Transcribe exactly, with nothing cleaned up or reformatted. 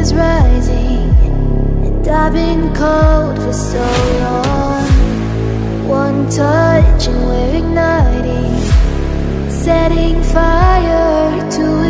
is rising, and I've been cold for so long. One touch and we're igniting, setting fire to